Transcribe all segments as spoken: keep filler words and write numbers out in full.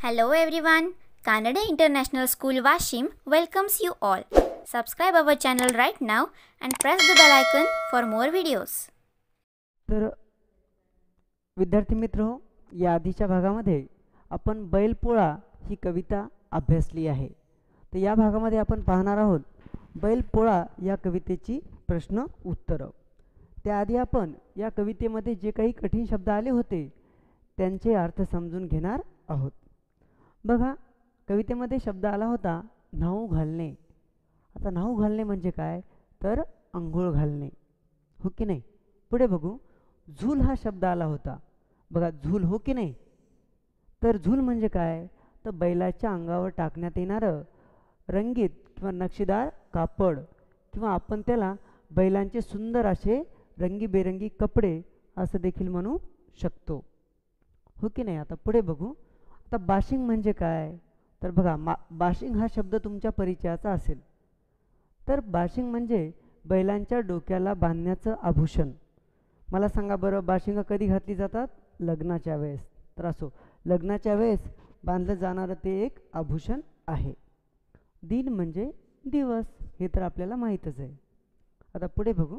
Hello everyone, Kannada International School Washim welcomes you all. Subscribe our channel right now and press the bell icon for more videos. तर विद्यार्थी मित्र, या आधीच्या भागामध्ये आपण बैलपोळा ही कविता अभ्यासली आहे. तर या भागामध्ये आपण पाहणार आहोत बैलपोळा या कवितेची प्रश्न उत्तर. त्याआधी आपण या कवितेमध्ये जे काही कठीण शब्द आले होते त्यांचे अर्थ समजून घेणार आहोत. बघा, कवितेमध्ये शब्द आला होता न्हाऊ घालणे. आता न्हाऊ घालणे म्हणजे काय, तर अंघोळ घालणे, हो की नाही. पुढे बघू, झूल हा शब्द आला होता. बघा, झूल हो की नाही. तर झूल म्हणजे काय, तर बैलाच्या अंगावर टाकण्यात येणारं रंगीत किंवा नक्षीदार कापड, किंवा आपण त्याला बैलांचे सुंदर असे रंगीबेरंगी कपडे असं देखील म्हणू शकतो, हो की नाही. आता पुढे बघू. आता बाशिंग म्हणजे काय, तर बघा मा बाशिंग हा शब्द तुमच्या परिचयाचा असेल. तर बाशिंग म्हणजे बैलांच्या डोक्याला बांधण्याचं आभूषण. मला सांगा बरं, बाशिंग कधी घातली जातात, लग्नाच्या वेळेस. तर असो, लग्नाच्या वेळेस बांधलं जाणारं ते एक आभूषण आहे. दिन म्हणजे दिवस, हे तर आपल्याला माहीतच आहे. आता पुढे बघू.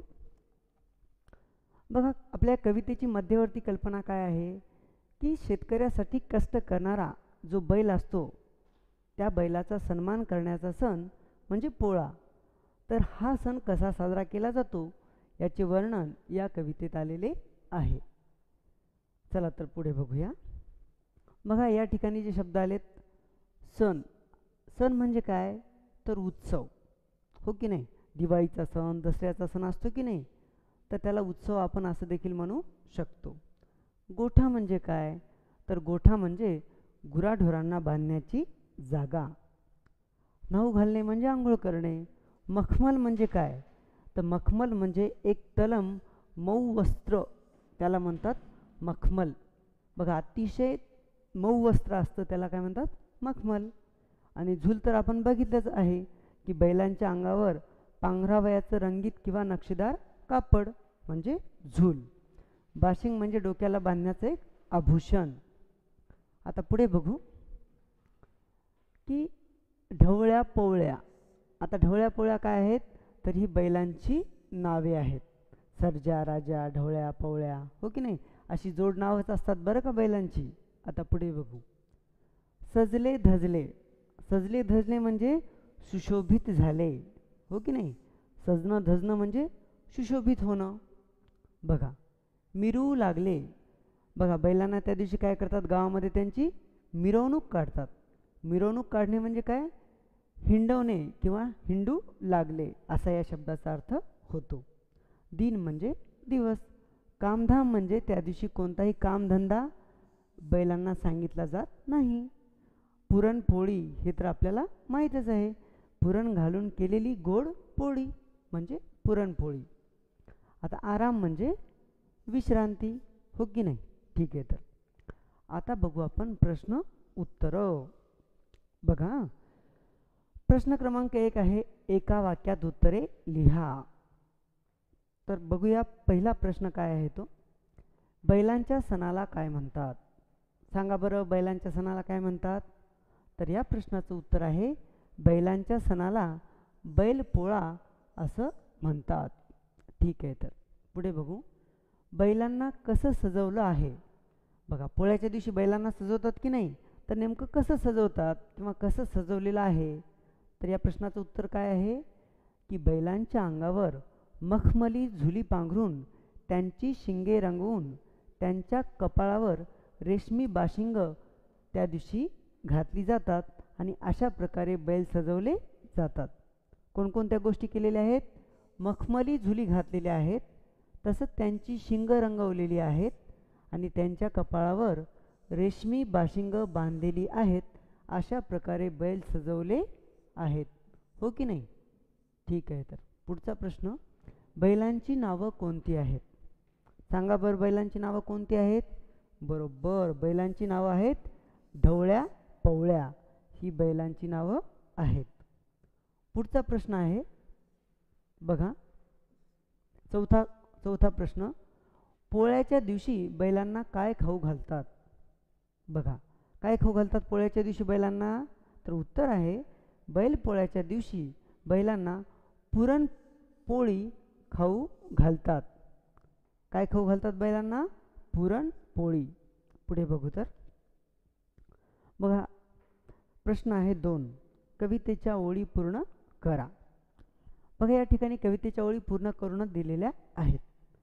बघा, आपल्या कवितेची मध्यवर्ती कल्पना काय आहे की शेतकऱ्यासाठी कष्ट करणारा जो बैल असतो त्या बैलाचा सन्मान करण्याचा सण म्हणजे पोळा. तर हा सण कसा साजरा केला जातो याचे वर्णन या कवितेत आलेले आहे. चला तर पुढे बघूया. बघा, या ठिकाणी जे शब्द आलेत, सण. सण म्हणजे काय, तर उत्सव, हो की नाही. दिवाळीचा सण, दसऱ्याचा सण असतो की नाही, तर त्याला उत्सव आपण असं देखील म्हणू शकतो. गोठा म्हणजे काय, तर गोठा म्हणजे गुराढोरांना बांधण्याची जागा. न्हाऊ घालणे म्हणजे आंघोळ करणे. मखमल म्हणजे काय, तर मखमल म्हणजे एक तलम मऊ वस्त्र, त्याला म्हणतात मखमल. बघा, अतिशय मऊ वस्त्र असतं त्याला काय म्हणतात, मखमल. आणि झूल तर आपण बघितलंच आहे की बैलांच्या अंगावर पांघरावयाचं रंगीत किंवा नक्षीदार कापड म्हणजे झूल. बाशिंग म्हणजे डोक्याला बांधण्याचं एक आभूषण. आता पुढे बघू की ढवळ्या पोवळ्या. आता ढवळ्या पोवळ्या काय आहेत, तर ही बैलांची नावे आहेत. सर्जा, राजा, ढवळ्या, पोवळ्या, हो की नाही, अशी जोड नावच असतात बरं का बैलांची. आता पुढे बघू. सजले धजले. सजले धजले म्हणजे सुशोभित झाले, हो की नाही. सजणं धजणं म्हणजे सुशोभित होणं. बघा, मिरवू लागले. बघा, बैलांना त्या दिवशी काय करतात, गावामध्ये त्यांची मिरवणूक काढतात. मिरवणूक काढणे म्हणजे काय, हिंडवणे किंवा हिंडू लागले असा या शब्दाचा अर्थ होतो. दिन म्हणजे दिवस. कामधाम म्हणजे त्या दिवशी कोणताही कामधंदा बैलांना सांगितला जात नाही. पुरणपोळी हे तर आपल्याला माहीतच आहे. पुरण घालून केलेली गोड पोळी म्हणजे पुरणपोळी. आता आराम म्हणजे विश्रांती, हो की नाही. ठीक आहे, तर आता बघू आपण प्रश्न उत्तर. बघा, प्रश्न क्रमांक एक आहे, एका वाक्यात उत्तरे लिहा. तर बघूया पहिला प्रश्न काय आहे तो, बैलांच्या सणाला काय म्हणतात. सांगा बरं, बैलांच्या सणाला काय म्हणतात. तर या प्रश्नाचं उत्तर आहे, बैलांच्या सणाला बैलपोळा असं म्हणतात. ठीक आहे, तर पुढे बघू. बैलांना कसं सजवलं आहे. बघा, पोळ्याच्या दिवशी बैलांना सजवतात की नाही, तर नेमकं कसं सजवतात किंवा कसं सजवलेलं आहे. तर या प्रश्नाचं उत्तर काय आहे की बैलांच्या अंगावर मखमली झुली पांघरून त्यांची शिंगे रंगवून त्यांच्या कपाळावर रेशमी बाशिंग त्या दिवशी घातली जातात आणि अशा प्रकारे बैल सजवले जातात. कोणकोणत्या गोष्टी केलेल्या आहेत, मखमली झुली घातलेल्या आहेत, तसंच त्यांची शिंग रंगवलेली आहेत आणि त्यांच्या कपाळावर रेशमी बाशिंग बांधलेली आहेत. अशा प्रकारे बैल सजवले आहेत, हो की नाही. ठीक आहे, तर पुढचा प्रश्न, बैलांची नावं कोणती आहेत. सांगा बरं, बैलांची नावं कोणती आहेत. बरोबर, बैलांची नावं आहेत ढवळ्या पवळ्या, ही बैलांची नावं आहेत. पुढचा प्रश्न आहे, बघा, चौथा चौथा प्रश्न, पोळ्याच्या दिवशी बैलांना काय खाऊ घालतात. बघा, काय खाऊ घालतात पोळ्याच्या दिवशी बैलांना? तर उत्तर आहे बैल पोळ्याच्या दिवशी बैलांना पुरणपोळी खाऊ घालतात. काय खाऊ घालतात बैलांना? पुरणपोळी. पुढे बघू तर बघा, प्रश्न आहे दोन. कवितेच्या ओळी पूर्ण करा. बघा या ठिकाणी कवितेच्या ओळी पूर्ण करूनच दिलेल्या आहेत.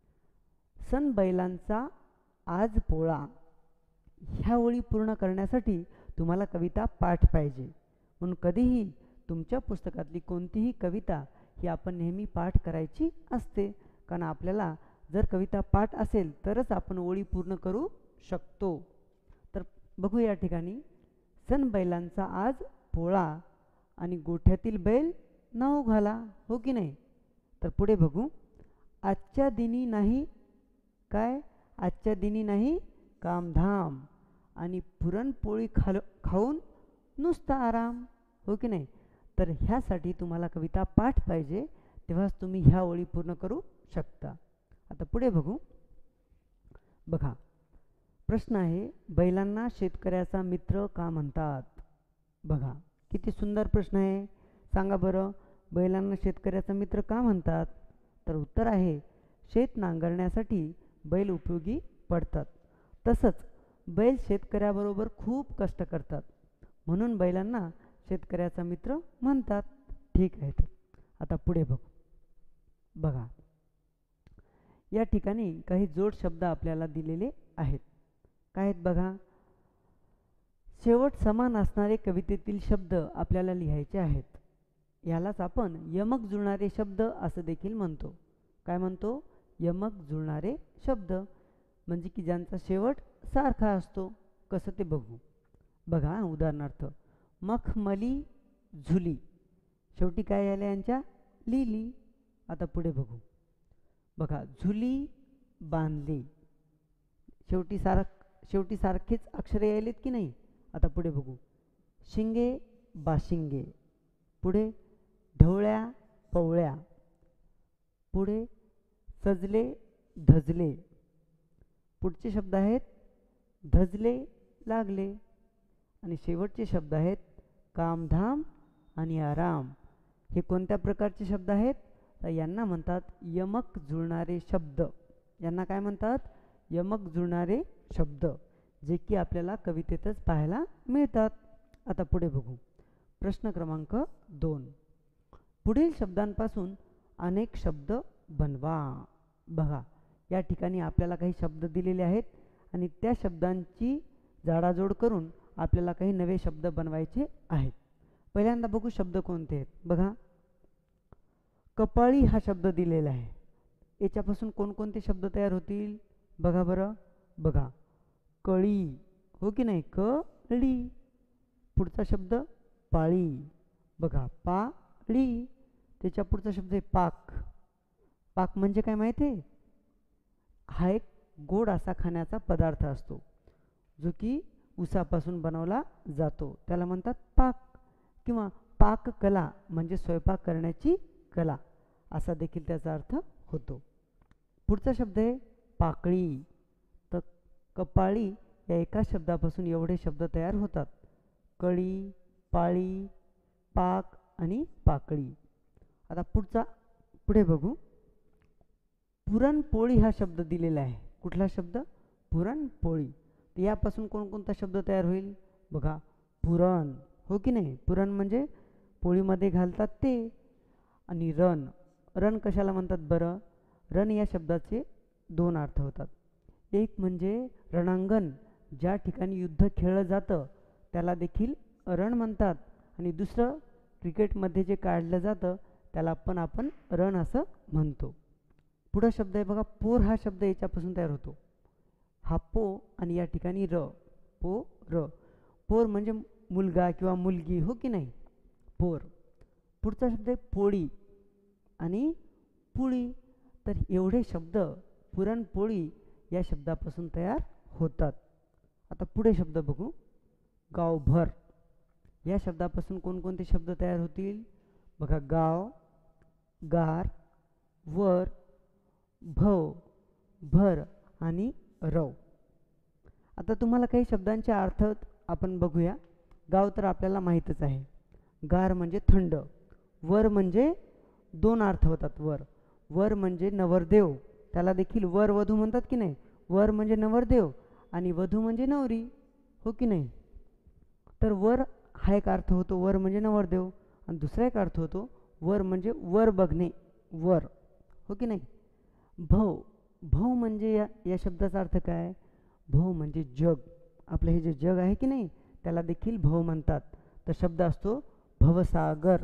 सण बैलांचा आज पोळा, ह्या ओळी पूर्ण करण्यासाठी तुम्हाला कविता पाठ पाहिजे. म्हणून कधीही तुमच्या पुस्तकातली कोणतीही कविता ही आपण नेहमी पाठ करायची असते, कारण आपल्याला जर कविता पाठ असेल तरच आपण ओळी पूर्ण करू शकतो. तर बघू या ठिकाणी, सण बैलांचा आज पोळा आणि गोठ्यातील बैल नाव घाला, हो की नाही? तर पुढे बघू, आजच्या दिनी नाही काय, आजच्या दिनी नाही कामधाम आणि पुरणपोळी खाल खाऊन नुसता आराम, हो की नाही? तर ह्यासाठी तुम्हाला कविता पाठ पाहिजे, तेव्हाच तुम्ही ह्या ओळी पूर्ण करू शकता. आता पुढे बघू. बघा प्रश्न आहे, बैलांना शेतकऱ्याचा मित्र का म्हणतात? बघा किती सुंदर प्रश्न आहे. सांगा बरं, बैलांना शेतकऱ्याचा मित्र का म्हणतात? तर उत्तर आहे शेत नांगरण्यासाठी बैल उपयोगी पडतात. तसंच बैल शेतकऱ्याबरोबर खूप कष्ट करतात, म्हणून बैलांना शेतकऱ्याचा मित्र म्हणतात. ठीक आहे. आता पुढे बघू. बघा या ठिकाणी काही जोड शब्द आपल्याला दिलेले आहेत. काय आहेत बघा. शेवट समान असणारे कवितेतील शब्द आपल्याला लिहायचे आहेत. यालाच आपण यमक जुळणारे शब्द असं देखील म्हणतो. काय म्हणतो? यमक जुळणारे शब्द, म्हणजे की ज्यांचा शेवट सारखा असतो. कसं ते बघू. बघा उदाहरणार्थ, मखमली झुली, शेवटी काय आले यांच्या? लिली. आता पुढे बघू. बघा झुली बांधली, शेवटी सार शेवटी सारखेच अक्षरे यायलेत की नाही? आता पुढे बघू. शिंगे बाशिंगे, पुढे ढवळ्या पवळ्या, पुढे सजले धजले. पुढचे शब्द आहेत धजले लागले, आणि शेवटचे शब्द आहेत कामधाम आणि आराम. हे कोणत्या प्रकारचे शब्द आहेत? तर यांना म्हणतात यमक जुळणारे शब्द. यांना काय म्हणतात? यमक जुळणारे शब्द, जे की आपल्याला कवितेतच पाहायला मिळतात. आता पुढे बघू. प्रश्न क्रमांक दोन. पुढील शब्दांपासून अनेक शब्द बनवा. बघा या ठिकाणी आपल्याला काही शब्द दिलेले आहेत आणि त्या शब्दांची जाडाजोड करून आपल्याला काही नवे शब्द बनवायचे आहेत. पहिल्यांदा बघू शब्द कोणते आहेत. बघा कपाळी हा शब्द दिलेला आहे. याच्यापासून कोणकोणते शब्द तयार होतील? बघा बरं. बघा कळी, हो की नाही? कळी. पुढचा शब्द पाळी. बघा पाळी. त्याच्या पुढचा शब्द आहे पाक. पाक म्हणजे काय माहिती आहे? हा एक गोड असा खाण्याचा पदार्थ असतो, जो की ऊसापासून बनवला जातो. त्याला म्हणतात पाक, किंवा पाककला म्हणजे स्वयंपाक करण्याची कला असा देखील त्याचा अर्थ होतो. पुढचा शब्द आहे पाकळी. तर कपाळी या एका शब्दापासून एवढे शब्द तयार होतात. कळी, पाळी, पाक आणि पाकळी. आता पुढचा पुढे बघू. पुरणपोळी हा शब्द दिलेला आहे. कुठला शब्द? पुरणपोळी. तर यापासून कोणकोणता शब्द तयार होईल? बघा पुरण, हो की नाही? पुरण म्हणजे पोळीमध्ये घालतात ते. आणि रण, रण कशाला म्हणतात बरं? रण या शब्दाचे दोन अर्थ होतात. एक म्हणजे रणांगण, ज्या ठिकाणी युद्ध खेळलं जातं त्याला देखील रण म्हणतात. आणि दुसरं क्रिकेटमध्ये जे काढलं जातं त्याला पण आपण रण असं म्हणतो. पुढं शब्द आहे बघा पोर. हा शब्द याच्यापासून तयार होतो. हा पो आणि या ठिकाणी र, पो र. पोर म्हणजे मुलगा किंवा मुलगी, हो की नाही? पोर. पुढचा शब्द आहे पोळी आणि पुळी. तर एवढे शब्द पुरणपोळी या शब्दापासून तयार होतात. आता पुढे शब्द बघू. गावभर या शब्दापासून कोणकोणते शब्द तयार होतील? बघा गाव, गार, वर, भव, भर आणि रव. आता तुम्हाला काही शब्दांचे अर्थ आपण बघूया. गाव तर आपल्याला माहीतच आहे. गार म्हणजे थंड. वर म्हणजे दोन अर्थ होतात. वर वर म्हणजे नवरदेव, त्याला देखील वर वधू म्हणतात की नाही. वर म्हणजे नवरदेव आणि वधू म्हणजे नवरी, हो की नाही. तर वर हा एक अर्थ होतो, वर म्हणजे नवरदेव. आणि दुसरा एक अर्थ होतो वर म्हणजे वर बघणे, वर, हो की नाही. भव भव म्हणजे या या शब्दाचा अर्थ काय. भव म्हणजे जग. आपलं हे जे जग आहे की नाही त्याला देखील भव म्हणतात. तर शब्द असतो भवसागर.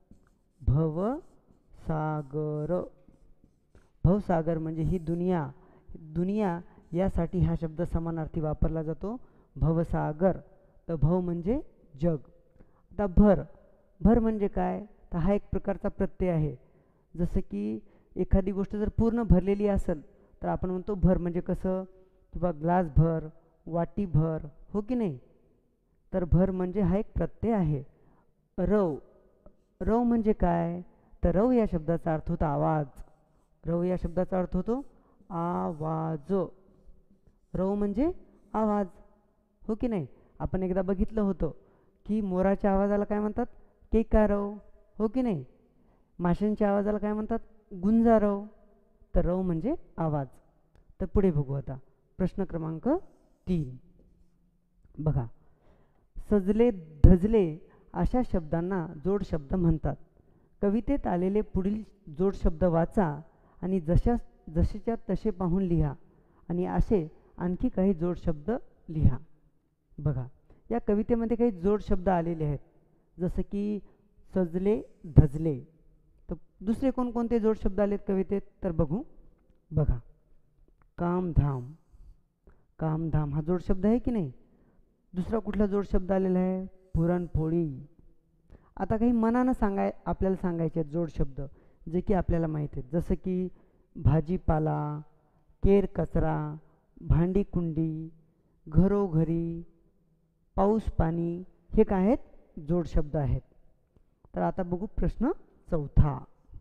भवसागर. भवसागर म्हणजे ही दुनिया. दुनिया यासाठी हा शब्द समानार्थी वापरला जातो, भवसागर. तर भव म्हणजे जग. आता भर भर म्हणजे काय, तर हा एक प्रकारचा प्रत्यय आहे. जसं की एखादी गोष्ट जर पूर्ण भरलेली असेल तर आपण म्हणतो भर. म्हणजे कसं, किंवा ग्लास भर, वाटी भर, हो की नाही. तर भर म्हणजे हा एक प्रत्यय आहे. रव रव म्हणजे काय, तर रव या शब्दाचा अर्थ होतो आवाज. रव या शब्दाचा अर्थ होतो आवाज. रव म्हणजे आवाज, हो की नाही. आपण एकदा बघितलं होतं की मोराच्या आवाजाला काय म्हणतात, केकारव, हो की नाही. माशांच्या आवाजाला काय म्हणतात, गुंजारव. तर रव म्हणजे आवाज. तर पुढे बघू आता प्रश्न क्रमांक तीन. बघा, सजले धजले अशा शब्दांना जोड शब्द म्हणतात. कवितेत आलेले पुढील जोड शब्द वाचा आणि जशा जसेच्या तसे पाहून लिहा आणि असे आणखी काही जोड शब्द लिहा. बघा, या कवितेमध्ये काही जोड शब्द आलेले आहेत, जसं की सजले धजले. तर दुसरे कोणकोणते जोड शब्द आलेत कवितेत तर बघू. बघा, कामधाम. कामधाम हा जोड शब्द आहे की नाही. दुसरा कुठला जोड शब्द आलेला आहे, पुरणपोळी. आता काही मनानं सांगाय आपल्याला सांगायचे आहेत जोड शब्द जे की आपल्याला माहीत आहेत, जसं की भाजीपाला, केर कचरा, भांडी कुंडी, घरोघरी, पाऊस पाणी. हे काय आहेत, जोड शब्द आहेत. तर आता बघू प्रश्न चौथा.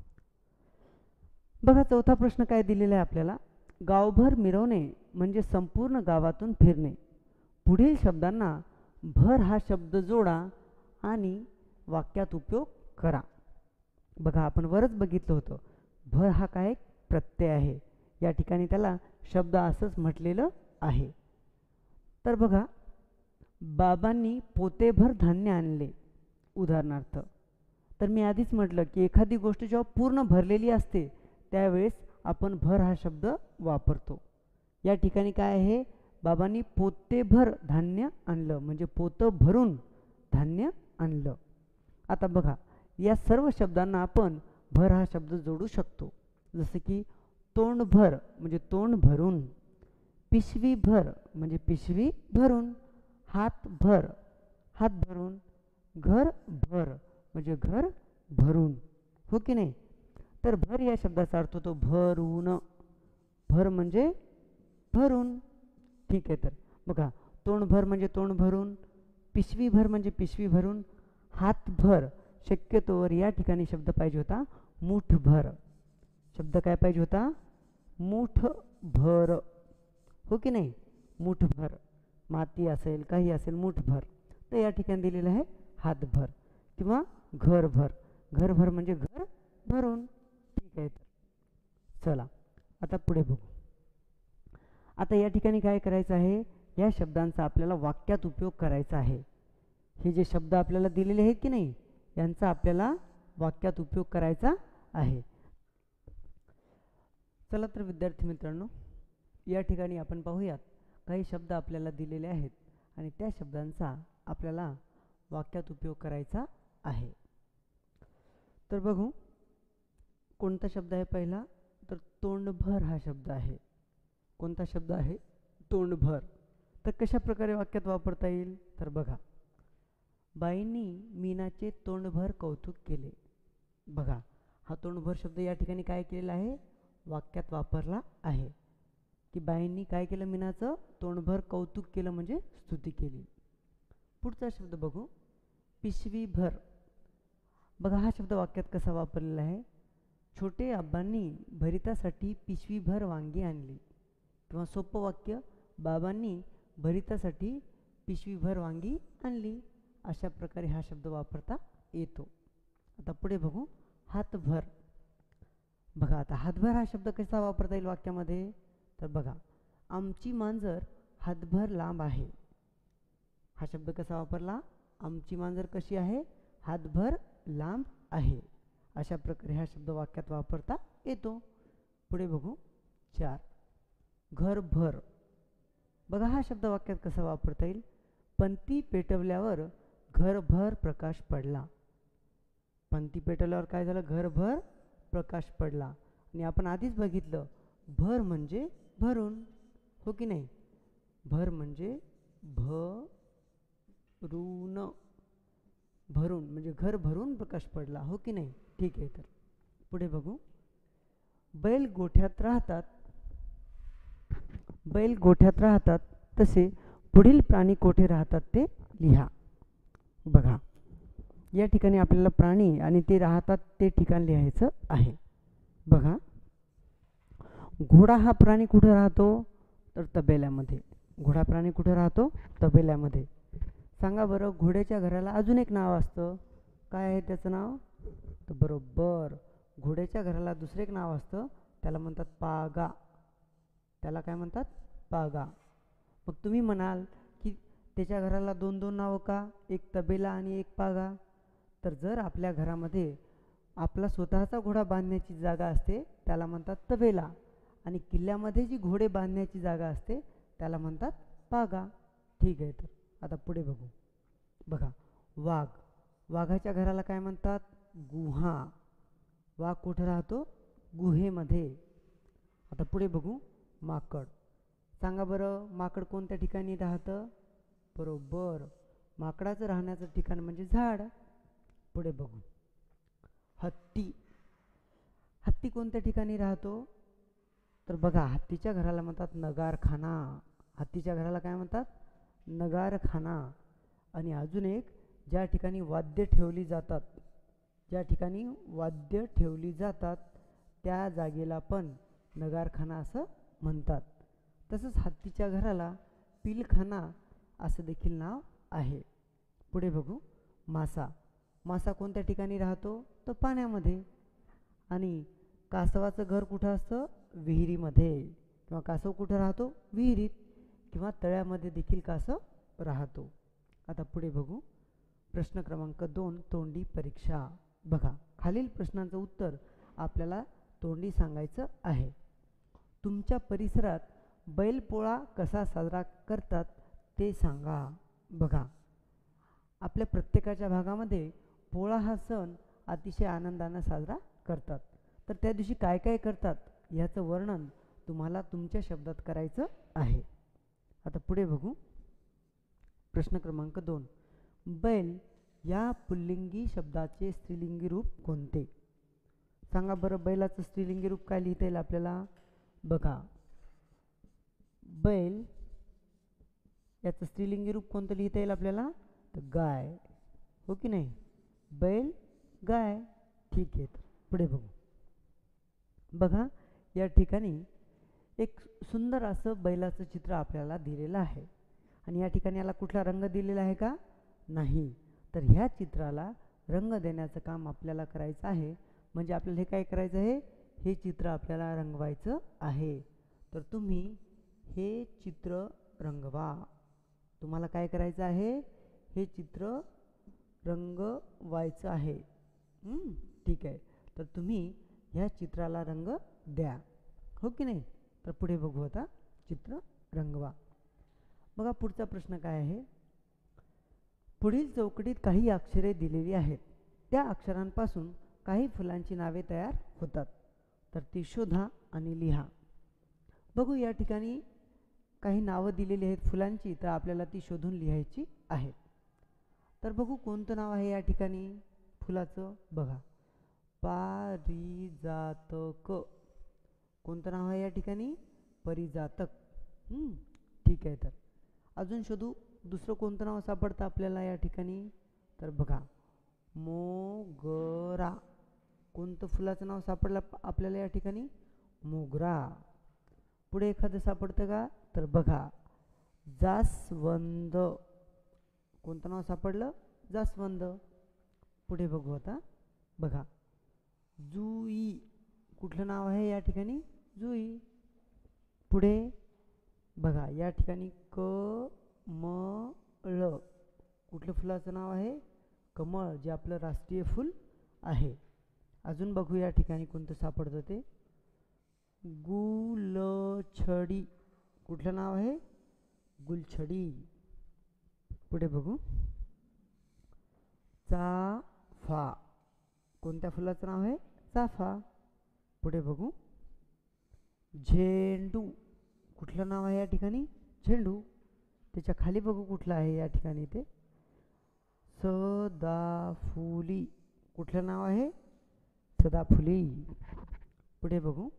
बघा, चौथा प्रश्न काय दिलेला आहे आपल्याला. गावभर मिरवणे म्हणजे संपूर्ण गावातून फिरणे. पुढील शब्दांना भर हा शब्द जोडा आणि वाक्यात उपयोग करा. बघा, आपण वरच बघितलं होतं भर हा काय प्रत्यय आहे. या ठिकाणी त्याला शब्द असंच म्हटलेलं आहे. तर बघा, बाबांनी पोतेभर धान्य आणले उदाहरणार्थ. तर मी आधीच म्हटलं की एखादी गोष्ट जेव्हा पूर्ण भरलेली असते त्यावेळेस आपण भर हा शब्द वापरतो. या ठिकाणी काय आहे, बाबांनी पोतेभर धान्य आणलं म्हणजे पोतं भरून धान्य आणलं. आता बघा, या सर्व शब्दांना आपण भर हा शब्द जोडू शकतो. जसं की तोंडभर म्हणजे तोंड भरून, पिशवी भर म्हणजे पिशवी भरून, हात भर हात भरून, घर भर म्हणजे घर भरून, हो की नाही. तर भर या शब्दाचा अर्थ होतो भरून. भर म्हणजे भरून, ठीक आहे. तर बघा, तोंडभर म्हणजे तोंड भरून, पिशवी भर म्हणजे पिशवी भरून, हात भर. शक्यतोवर या ठिकाणी शब्द पाहिजे होता मूठभर. शब्द काय पाहिजे होता, मूठभर, हो की नाही. मूठभर, माती असेल काही असेल, मूठभर. तर या ठिकाणी दिलेलं आहे हातभर किंवा घरभर. घरभर म्हणजे घर भरून, ठीक आहे. तर चला आता पुढे बघू. आता या ठिकाणी काय करायचं आहे, या शब्दांचा आपल्याला वाक्यात उपयोग करायचा आहे. हे जे शब्द आपल्याला दिलेले आहेत की नाही यांचा आपल्याला वाक्यात उपयोग करायचा आहे. चला तर विद्यार्थी मित्रांनो, या ठिकाणी आपण पाहूयात काही शब्द आपल्याला दिलेले आहेत आणि त्या शब्दांचा आपल्याला वाक्यात उपयोग करायचा आहे. तर बघू कोणता शब्द आहे पहिला, तर तोंडभर हा शब्द आहे. कोणता शब्द आहे, तोंडभर. तर कशा प्रकारे वाक्यात वापरता येईल तर बघा, बाईंनी मीनाचे तोंडभर कौतुक केले. बघा, हा तोंडभर शब्द या ठिकाणी काय केलेला आहे, वाक्यात वापरला आहे की बाईंनी काय केलं, मीनाचं तोंडभर कौतुक केलं म्हणजे स्तुती केली. पुढचा शब्द बघू, पिशवीभर. बघा, हा शब्द वाक्यात कसा वापरलेला आहे, छोटे आबांनी भरितासाठी पिशवीभर वांगी आणली. किंवा सोपं वाक्य, बाबांनी भरितासाठी पिशवीभर वांगी आणली. अशा प्रकारे हा शब्द वापरता येतो. आता पुढे बघू हातभर. बघा आता हातभर हा शब्द कसा वापरता येईल वाक्यामध्ये, तर बघा आमची मांजर हातभर लांब आहे. हा शब्द कसा वापरला, आमची मांजर कशी आहे, हातभर लांब आहे. अशा प्रकारे हा शब्द वाक्यात वापरता येतो. पुढे बघू चार घरभर. बघा हा शब्द वाक्यात कसा वापरता येईल, पंती पेटवल्यावर घरभर प्रकाश पडला. पंती पेटवल्यावर काय झालं, घरभर प्रकाश पडला. आणि आपण आधीच बघितलं भर म्हणजे भरून, हो की नाही. भर म्हणजे भरून, भरून म्हणजे घर भरून प्रकाश पडला, हो की नाही. ठीक आहे. तर पुढे बघू बैल गोठ्यात राहतात. बैल गोठ्यात राहतात तसे पुढील प्राणी कोठे राहतात ते लिहा. बघा या ठिकाणी आपल्याला प्राणी आणि ते राहतात ते ठिकाण लिहायचं आहे. बघा घोडा हा प्राणी कुठे राहतो, तर तबेल्यामध्ये. घोडा प्राणी कुठे राहतो, तबेल्यामध्ये. सांगा बरं घोड्याच्या घराला अजून एक नाव असतं, काय आहे त्याचं नाव, तर बरोबर घोड्याच्या घराला दुसरे एक नाव असतं, त्याला म्हणतात पागा. त्याला काय म्हणतात, पागा. मग तुम्ही म्हणाल की त्याच्या घराला दोन दोन नावं का, एक तबेला आणि एक पागा. तर जर आपल्या घरामध्ये आपला स्वतःचा घोडा बांधण्याची जागा असते त्याला म्हणतात तबेला, आणि किल्ल्यामध्ये जी घोडे बांधण्याची जागा असते त्याला म्हणतात पागा. ठीक आहे. तर आता पुढे बघू. बघा वाघ. वाघाच्या घराला काय म्हणतात, गुहा. वाघ कुठे राहतो, गुहेमध्ये. आता पुढे बघू माकड. सांगा बरं माकड कोणत्या ठिकाणी राहतं, बरोबर माकडाचं राहण्याचं ठिकाण म्हणजे झाड. पुढे बघू हत्ती. हत्ती कोणत्या ठिकाणी राहतो, तर बघा हत्तीच्या घराला म्हणतात नगारखाना. हत्तीच्या घराला काय म्हणतात, नगारखाना. आणि अजून एक ज्या ठिकाणी वाद्य ठेवली जातात, ज्या ठिकाणी वाद्य ठेवली जातात त्या जागेला पण नगारखाना असं म्हणतात. तसंच हत्तीच्या घराला पिलखाना असं देखील नाव आहे. पुढे बघू मासा. मासा कोणत्या ठिकाणी राहतो, तर पाण्यामध्ये. आणि कासवाचं घर कुठं असतं, विहिरीमध्ये. किंवा कासव कुठं राहतो, विहिरीत किंवा तळ्यामध्ये देखील कासव राहतो. आता पुढे बघू प्रश्न क्रमांक दोन तोंडी परीक्षा. बघा खालील प्रश्नांचं उत्तर आपल्याला तोंडी सांगायचं आहे. तुमच्या परिसरात बैलपोळा कसा साजरा करतात ते सांगा. बघा आपल्या प्रत्येकाच्या भागामध्ये पोळा हा सण अतिशय आनंदाने साजरा करतात. तर त्या दिवशी काय काय करतात याचं वर्णन तुम्हाला तुमच्या शब्दात करायचं आहे. आता पुढे बघू प्रश्न क्रमांक दोन. बैल या पुल्लिंगी शब्दाचे स्त्रीलिंगी रूप कोणते. सांगा बरं बैलाचं स्त्रीलिंगी रूप काय लिहिता येईल आपल्याला. बघा बैल याचं स्त्रीलिंगी रूप कोणतं लिहिता येईल आपल्याला, तर गाय, हो की नाही. बैल गाय. ठीक आहे. तर पुढे बघू. बघा या ठिकाणी एक सुंदर असं बैलाचं चित्र आपल्याला दिलेलं आहे. आणि या ठिकाणी याला कुठला रंग दिलेला आहे का, नाही. तर ह्या चित्राला रंग देण्याचं काम आपल्याला करायचं आहे. म्हणजे आपल्याला हे काय करायचं आहे, हे चित्र आपल्याला रंगवायचं आहे. तर तुम्ही हे चित्र रंगवा. तुम्हाला काय करायचं आहे, हे चित्र रंगवायचं आहे. ठीक आहे. तर तुम्ही ह्या चित्राला रंग द्या, हो की नाही. तर पुढे बघू आता चित्र रंगवा. बघा पुढचा प्रश्न काय आहे. पुढील चौकटीत काही अक्षरे दिलेली आहेत. त्या अक्षरांपासून काही फुलांची नावे तयार होतात. तर ती शोधा आणि लिहा. बघू या ठिकाणी काही नावं दिलेली आहेत फुलांची, तर आपल्याला ती शोधून लिहायची आहेत. तर बघू कोणतं नाव आहे या ठिकाणी फुलाचं. बघा पारिजातक. कोणतं नाव आहे या ठिकाणी, परिजातक. ठीक आहे. तर अजून शोधू दुसरं कोणतं नाव सापडतं आपल्याला या ठिकाणी, तर बघा मोगरा. कोणतं फुलाचं नाव सापडलं आपल्याला या ठिकाणी, मोगरा. पुढे एखादं सापडतं का, तर बघा जास्वंद. कोणतं नाव सापडलं? जास्वंद. पुढे बघू आता. बघा, जुई कुठलं नाव आहे या ठिकाणी? जुई. पुढे बघा, या ठिकाणी कमळ कुठलं फुलाचं नाव आहे? कमळ, जे आपलं राष्ट्रीय फूल आहे. अजून बघू या ठिकाणी कोणतं सापडतं ते. गुलछडी कुठलं नाव आहे? गुलछडी. पुढे बघू. चाफा कोणत्या फुलाचं नाव आहे? चाफा. पुढे बघू. झेंडू कुठलं नाव आहे या ठिकाणी? झेंडू. त्याच्या खाली बघू कुठलं आहे या ठिकाणी ते. सदाफुली कुठलं नाव आहे? सदाफुली. पुढे बघू.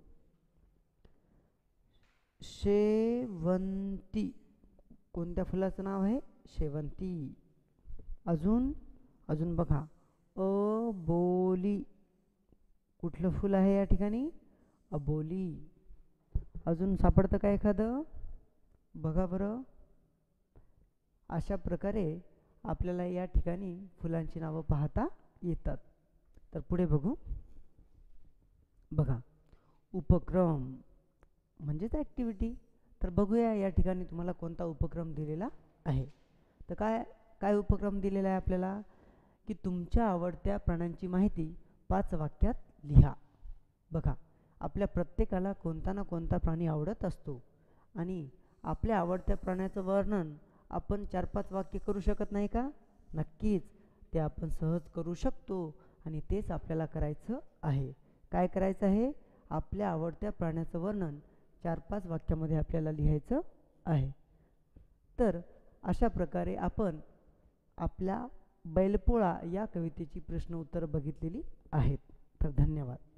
शेवंती कोणत्या फुलाचं नाव आहे? शेवंती. अजून अजून बघा, अबोली कुठलं फूल आहे या ठिकाणी? अबोली. अजून सापडतं का एखादं? बघा बरं. अशा प्रकारे आपल्याला या ठिकाणी फुलांची नावं पाहता येतात. तर पुढे बघू. बघा, उपक्रम म्हणजेच ॲक्टिव्हिटी. तर बघूया या ठिकाणी तुम्हाला कोणता उपक्रम दिलेला आहे. तर काय काय उपक्रम दिलेला आहे आपल्याला? की तुमच्या आवडत्या प्राण्यांची माहिती पाच वाक्यात लिहा. बघा, आपल्या प्रत्येकाला कोणता ना कोणता प्राणी आवडत असतो आणि आपल्या आवडत्या प्राण्याचं वर्णन आपण चार पाच वाक्य करू शकत नाही का? नक्कीच, ते आपण सहज करू शकतो आणि तेच आपल्याला करायचं आहे. काय करायचं आहे? आपल्या आवडत्या प्राण्याचं वर्णन चार पाच वाक्यामध्ये आपल्याला लिहायचं आहे. तर अशा प्रकारे आपण आपल्या बैलपोळा या कवितेची प्रश्न उत्तर बघितलेली आहेत. तर धन्यवाद.